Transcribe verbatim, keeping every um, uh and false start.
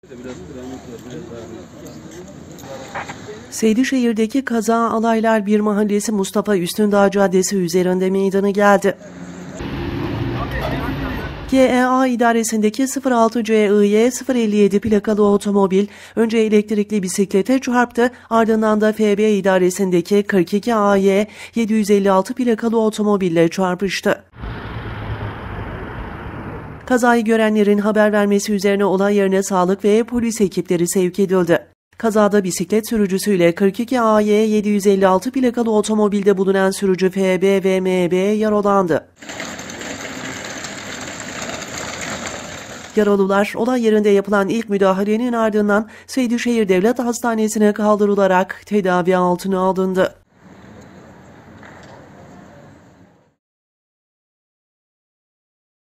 Seydişehir'deki kaza Alaylar Bir Mahallesi Mustafa Üstündağ Caddesi üzerinde meydana geldi. G E A idaresindeki sıfır altı C I Y sıfır elli yedi plakalı otomobil önce elektrikli bisiklete çarptı, ardından da F B idaresindeki kırk iki A Y yedi yüz elli altı plakalı otomobille çarpıştı. Kazayı görenlerin haber vermesi üzerine olay yerine sağlık ve polis ekipleri sevk edildi. Kazada bisiklet sürücüsüyle kırk iki A Y yedi yüz elli altı plakalı otomobilde bulunan sürücü F B ve M B yaralandı. Yaralılar olay yerinde yapılan ilk müdahalenin ardından Seydişehir Devlet Hastanesi'ne kaldırılarak tedavi altına alındı.